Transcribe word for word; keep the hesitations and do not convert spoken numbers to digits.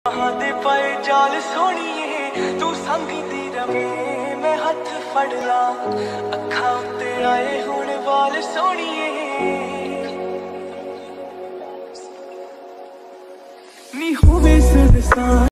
दे पाए जाल सोनिए तू संगदी रवे मैं हथ फड़ ला अखा उत्ते आए हुण वाल सोनिए नी होवे सरसा।